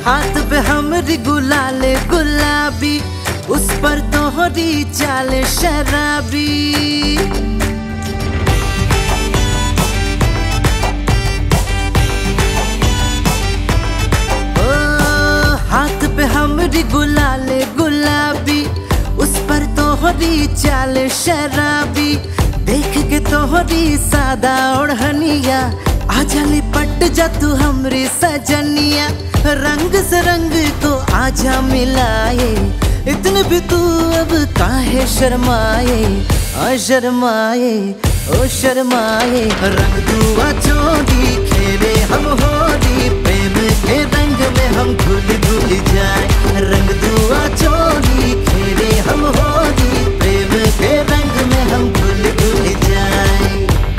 हाथ पे हमरी गुलाले गुलाबी, उस पर तोहरी चाल शराबी। हाथ पे हमरी गुलाले गुलाबी, उस पर तोहरी चाल शराबी। देख के तोहरी सादा ओढ़निया, आजा लिपट जा तू हमरी सजनिया। रंग से रंग को आजा मिलाए, इतने भी तू अब काहे शर्माए। शर्माए ओ शर्माए, रंग दुआ चोरी खेले हम होली, प्रेम के रंग में हम घुल घुल जाए। रंग दुआ चोरी खेले हम होली, प्रेम के रंग में हम घुल घुल जाए।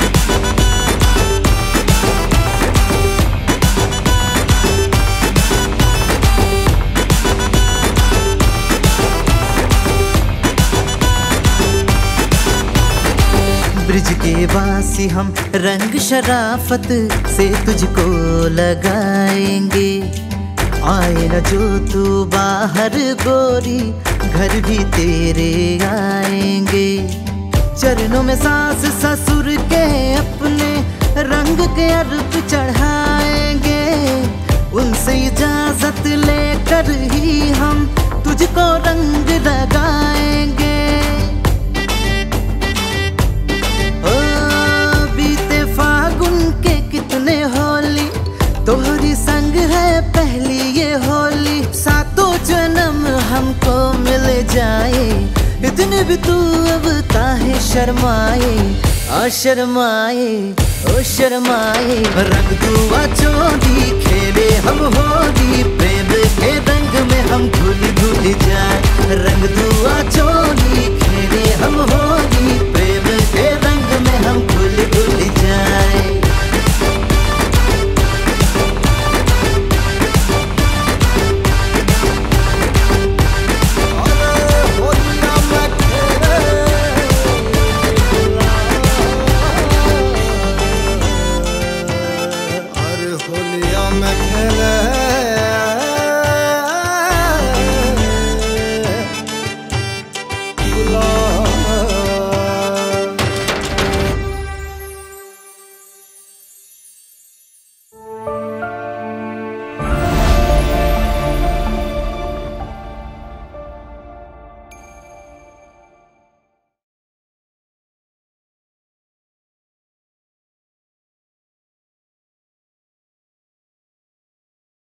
ब्रिज के वासी हम रंग शराफत से तुझको लगाएंगे। आए न जो तू बाहर गोरी, घर भी तेरे आएंगे। चरणों में सास ससुर के अपने, रंग के अर्प चढ़ाएंगे। उनसे इजाजत लेकर ही हम तुझको रंग लगाएंगे। कितने होली तोहरी संग है पहली ये होली, सातों जन्म हमको मिल जाए। इतने भी तू अब काहे शर्माए। शर्माए ओ शर्माए, रंग दुआ चोरी खेले हम होली,